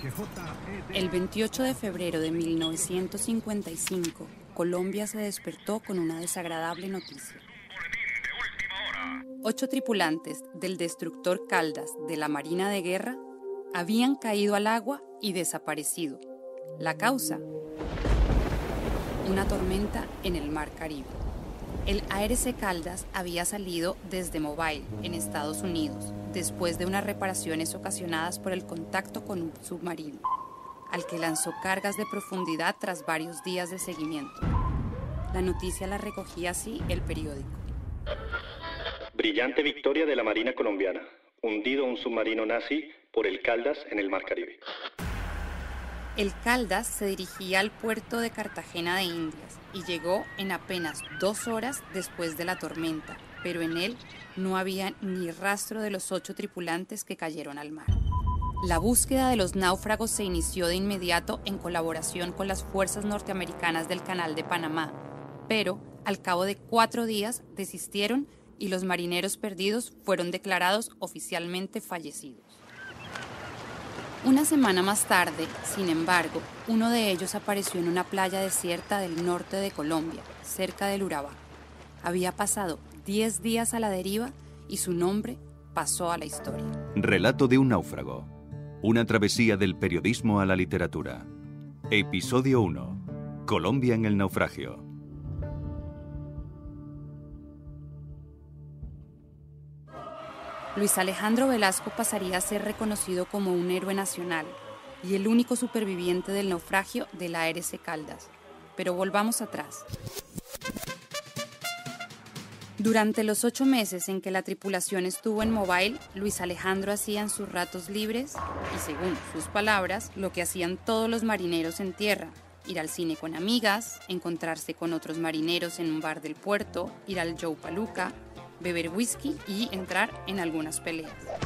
El 28 de febrero de 1955, Colombia se despertó con una desagradable noticia. 8 tripulantes del destructor Caldas de la Marina de Guerra habían caído al agua y desaparecido. La causa: una tormenta en el Mar Caribe. El ARC Caldas había salido desde Mobile, en Estados Unidos, después de unas reparaciones ocasionadas por el contacto con un submarino, al que lanzó cargas de profundidad tras varios días de seguimiento. La noticia la recogía así el periódico. Brillante victoria de la Marina colombiana. Hundido un submarino nazi por el Caldas en el Mar Caribe. El Caldas se dirigía al puerto de Cartagena de Indias y llegó en apenas 2 horas después de la tormenta, pero en él no había ni rastro de los 8 tripulantes que cayeron al mar. La búsqueda de los náufragos se inició de inmediato en colaboración con las fuerzas norteamericanas del Canal de Panamá, pero al cabo de 4 días desistieron y los marineros perdidos fueron declarados oficialmente fallecidos. Una semana más tarde, sin embargo, uno de ellos apareció en una playa desierta del norte de Colombia, cerca del Urabá. Había pasado 10 días a la deriva y su nombre pasó a la historia. Relato de un náufrago. Una travesía del periodismo a la literatura. Episodio 1. Colombia en el naufragio. Luis Alejandro Velasco pasaría a ser reconocido como un héroe nacional y el único superviviente del naufragio de la ARC Caldas. Pero volvamos atrás. Durante los 8 meses en que la tripulación estuvo en Mobile, Luis Alejandro hacía en sus ratos libres, y según sus palabras, lo que hacían todos los marineros en tierra: ir al cine con amigas, encontrarse con otros marineros en un bar del puerto, ir al Joe Paluca, beber whisky y entrar en algunas peleas.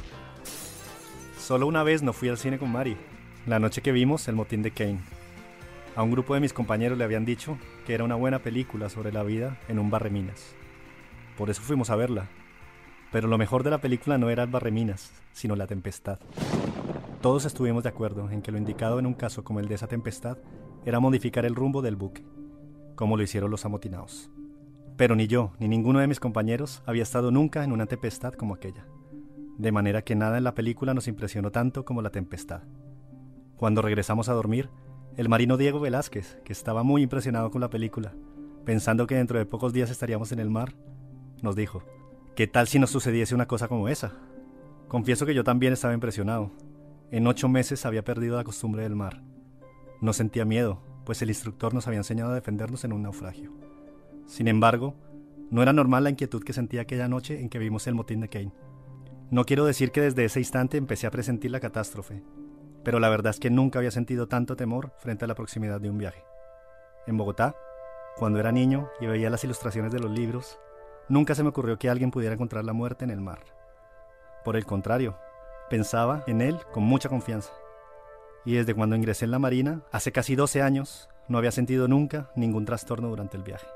Solo una vez no fui al cine con Mari, la noche que vimos El motín de Kane. A un grupo de mis compañeros le habían dicho que era una buena película sobre la vida en un barreminas. Por eso fuimos a verla. Pero lo mejor de la película no era el barreminas, sino la tempestad. Todos estuvimos de acuerdo en que lo indicado en un caso como el de esa tempestad era modificar el rumbo del buque, como lo hicieron los amotinados. Pero ni yo, ni ninguno de mis compañeros había estado nunca en una tempestad como aquella. De manera que nada en la película nos impresionó tanto como la tempestad. Cuando regresamos a dormir, el marino Diego Velázquez, que estaba muy impresionado con la película, pensando que dentro de pocos días estaríamos en el mar, nos dijo: ¿qué tal si nos sucediese una cosa como esa? Confieso que yo también estaba impresionado. En 8 meses había perdido la costumbre del mar. No sentía miedo, pues el instructor nos había enseñado a defendernos en un naufragio. Sin embargo, no era normal la inquietud que sentí aquella noche en que vimos El motín de Kane. No quiero decir que desde ese instante empecé a presentir la catástrofe, pero la verdad es que nunca había sentido tanto temor frente a la proximidad de un viaje. En Bogotá, cuando era niño y veía las ilustraciones de los libros, nunca se me ocurrió que alguien pudiera encontrar la muerte en el mar. Por el contrario, pensaba en él con mucha confianza. Y desde cuando ingresé en la Marina, hace casi 12 años, no había sentido nunca ningún trastorno durante el viaje.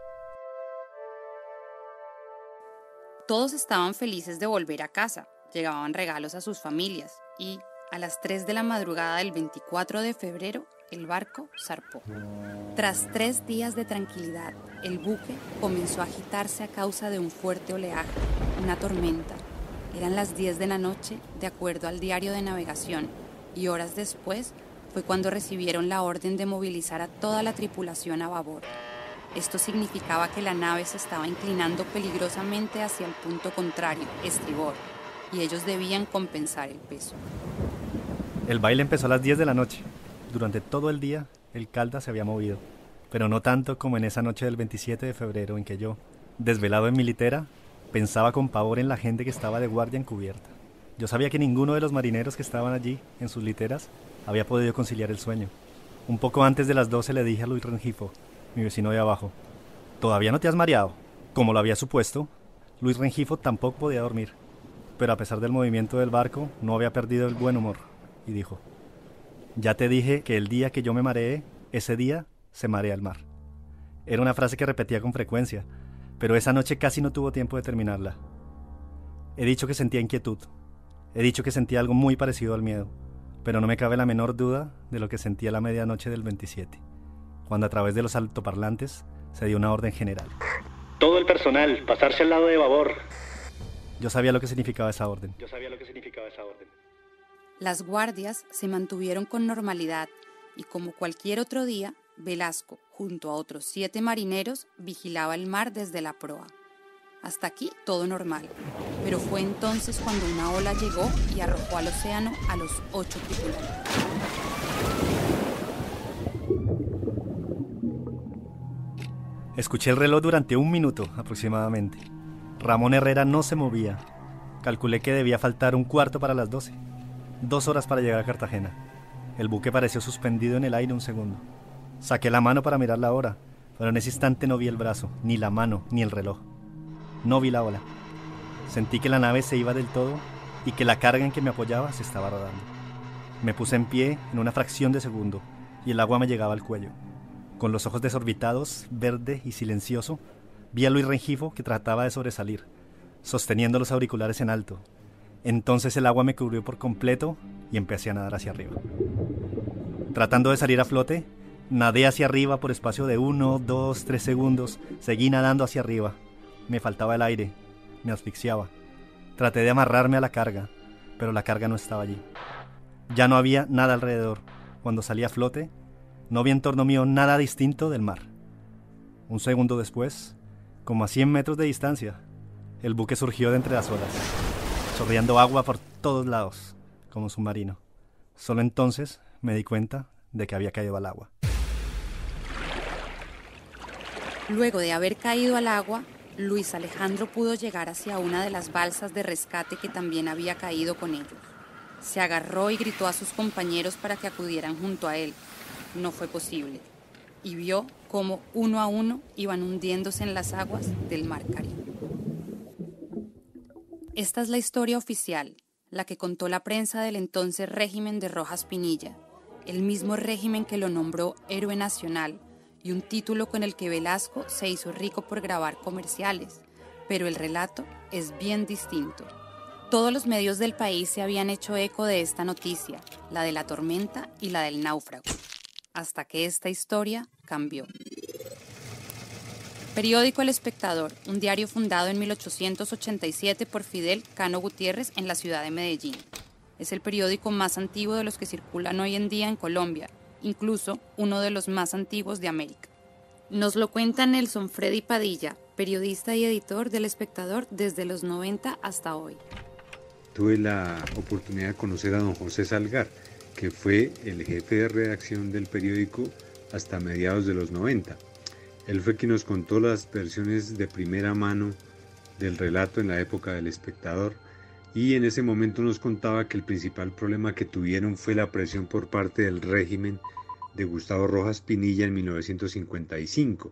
Todos estaban felices de volver a casa, llegaban regalos a sus familias y, a las 3 de la madrugada del 24 de febrero, el barco zarpó. Tras 3 días de tranquilidad, el buque comenzó a agitarse a causa de un fuerte oleaje, una tormenta. Eran las 10 de la noche, de acuerdo al diario de navegación, y horas después fue cuando recibieron la orden de movilizar a toda la tripulación a babor. Esto significaba que la nave se estaba inclinando peligrosamente hacia el punto contrario, estribor, y ellos debían compensar el peso. El baile empezó a las 10 de la noche. Durante todo el día, el Caldas se había movido, pero no tanto como en esa noche del 27 de febrero en que yo, desvelado en mi litera, pensaba con pavor en la gente que estaba de guardia en cubierta. Yo sabía que ninguno de los marineros que estaban allí, en sus literas, había podido conciliar el sueño. Un poco antes de las 12 le dije a Luis Rengifo, mi vecino de abajo: ¿todavía no te has mareado? Como lo había supuesto, Luis Rengifo tampoco podía dormir, pero a pesar del movimiento del barco, no había perdido el buen humor, y dijo: ya te dije que el día que yo me mareé, ese día se marea el mar. Era una frase que repetía con frecuencia, pero esa noche casi no tuvo tiempo de terminarla. He dicho que sentía inquietud, he dicho que sentía algo muy parecido al miedo, pero no me cabe la menor duda de lo que sentí a la medianoche del 27, cuando a través de los altoparlantes se dio una orden general. Todo el personal, pasarse al lado de babor. Yo sabía lo que significaba esa orden. Las guardias se mantuvieron con normalidad y, como cualquier otro día, Velasco, junto a otros 7 marineros, vigilaba el mar desde la proa. Hasta aquí todo normal, pero fue entonces cuando una ola llegó y arrojó al océano a los 8 tripulantes. Escuché el reloj durante 1 minuto aproximadamente. Ramón Herrera no se movía. Calculé que debía faltar 1/4 para las 12. 2 horas para llegar a Cartagena. El buque pareció suspendido en el aire 1 segundo. Saqué la mano para mirar la hora, pero en ese instante no vi el brazo, ni la mano, ni el reloj. No vi la ola. Sentí que la nave se iba del todo y que la carga en que me apoyaba se estaba rodando. Me puse en pie en una fracción de segundo y el agua me llegaba al cuello. Con los ojos desorbitados, verde y silencioso, vi a Luis Rengifo que trataba de sobresalir, sosteniendo los auriculares en alto. Entonces el agua me cubrió por completo y empecé a nadar hacia arriba. Tratando de salir a flote, nadé hacia arriba por espacio de 1, 2, 3 segundos. Seguí nadando hacia arriba. Me faltaba el aire, me asfixiaba. Traté de amarrarme a la carga, pero la carga no estaba allí. Ya no había nada alrededor. Cuando salí a flote, no vi en torno mío nada distinto del mar. 1 segundo después, como a 100 metros de distancia, el buque surgió de entre las olas, chorreando agua por todos lados, como un submarino. Solo entonces me di cuenta de que había caído al agua. Luego de haber caído al agua, Luis Alejandro pudo llegar hacia una de las balsas de rescate que también había caído con ellos. Se agarró y gritó a sus compañeros para que acudieran junto a él. No fue posible, y vio cómo 1 a 1 iban hundiéndose en las aguas del Mar Caribe. Esta es la historia oficial, la que contó la prensa del entonces régimen de Rojas Pinilla, el mismo régimen que lo nombró héroe nacional, y un título con el que Velasco se hizo rico por grabar comerciales, pero el relato es bien distinto. Todos los medios del país se habían hecho eco de esta noticia, la de la tormenta y la del náufrago, hasta que esta historia cambió. Periódico El Espectador, un diario fundado en 1887 por Fidel Cano Gutiérrez en la ciudad de Medellín. Es el periódico más antiguo de los que circulan hoy en día en Colombia, incluso uno de los más antiguos de América. Nos lo cuenta Nelson Freddy Padilla, periodista y editor del Espectador desde los 90 hasta hoy. Tuve la oportunidad de conocer a don José Salgar, que fue el jefe de redacción del periódico hasta mediados de los 90. Él fue quien nos contó las versiones de primera mano del relato en la época del Espectador, y en ese momento nos contaba que el principal problema que tuvieron fue la presión por parte del régimen de Gustavo Rojas Pinilla en 1955.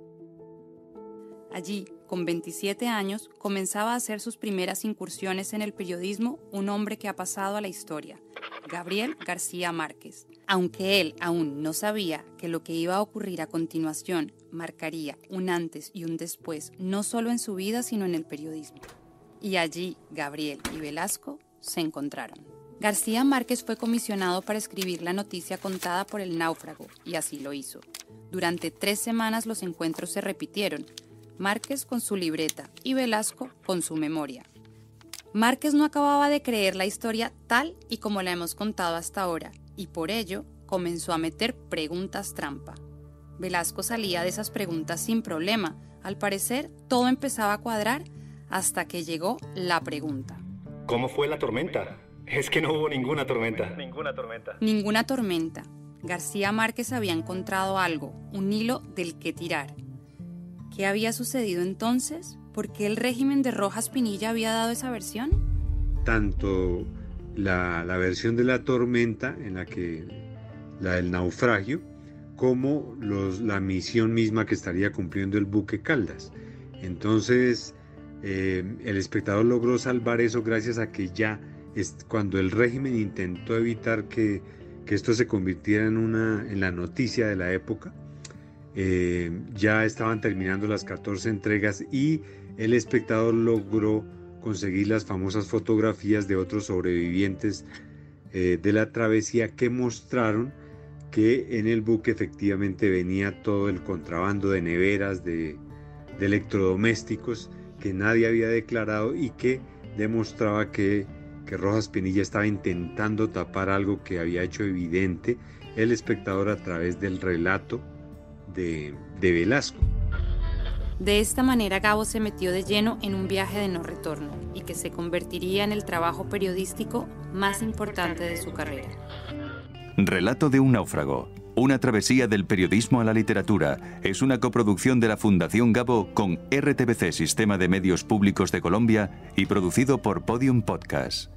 Allí, con 27 años, comenzaba a hacer sus primeras incursiones en el periodismo un hombre que ha pasado a la historia, Gabriel García Márquez. Aunque él aún no sabía que lo que iba a ocurrir a continuación marcaría un antes y un después, no solo en su vida, sino en el periodismo. Y allí, Gabriel y Velasco se encontraron. García Márquez fue comisionado para escribir la noticia contada por el náufrago, y así lo hizo. Durante 3 semanas los encuentros se repitieron, Márquez con su libreta y Velasco con su memoria. Márquez no acababa de creer la historia tal y como la hemos contado hasta ahora, y por ello comenzó a meter preguntas trampa. Velasco salía de esas preguntas sin problema. Al parecer, todo empezaba a cuadrar hasta que llegó la pregunta. ¿Cómo fue la tormenta? Es que no hubo ninguna tormenta. Ninguna tormenta. García Márquez había encontrado algo, un hilo del que tirar. ¿Qué había sucedido entonces? ¿Por qué el régimen de Rojas Pinilla había dado esa versión? Tanto la versión de la tormenta, en la del naufragio, como la misión misma que estaría cumpliendo el buque Caldas. Entonces, el Espectador logró salvar eso gracias a que ya cuando el régimen intentó evitar que esto se convirtiera en la noticia de la época, ya estaban terminando las 14 entregas y el Espectador logró conseguir las famosas fotografías de otros sobrevivientes de la travesía, que mostraron que en el buque efectivamente venía todo el contrabando de neveras, de electrodomésticos que nadie había declarado, y que demostraba que Rojas Pinilla estaba intentando tapar algo que había hecho evidente el espectador a través del relato de Velasco. De esta manera Gabo se metió de lleno en un viaje de no retorno y que se convertiría en el trabajo periodístico más importante de su carrera. Relato de un náufrago. Una travesía del periodismo a la literatura es una coproducción de la Fundación Gabo con RTBC Sistema de Medios Públicos de Colombia y producido por Podium Podcast.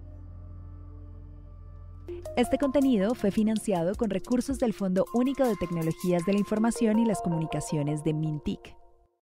Este contenido fue financiado con recursos del Fondo Único de Tecnologías de la Información y las Comunicaciones de MINTIC.